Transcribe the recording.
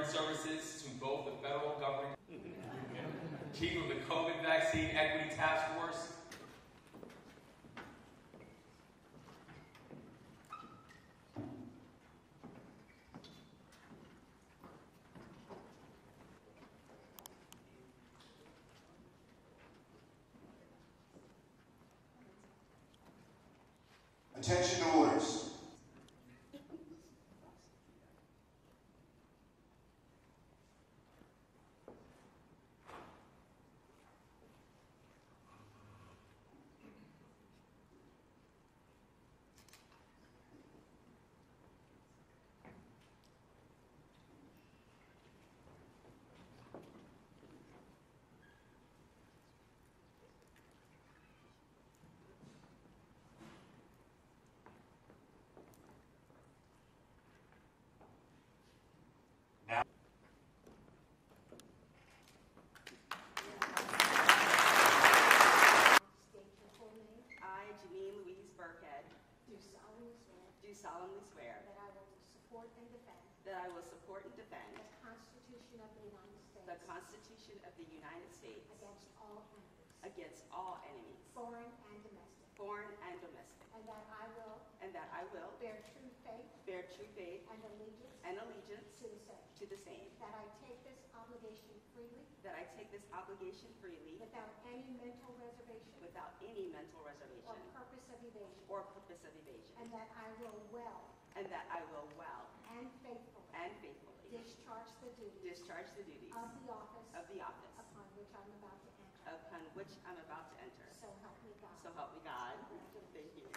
recurring services to both the federal government, Chief of the COVID Vaccine Equity Task Force, Attention to orders. Solemnly swear that I will support and defend the Constitution of the United States against all enemies, foreign and domestic, and that I will bear true faith and allegiance to the same, that I take this obligation freely without any mental reservation or purpose of evasion, and that I will well and and faithfully discharge the duties of the office upon which I'm about to enter. upon which I'm about to enter. So help me God. So help me God. Thank you.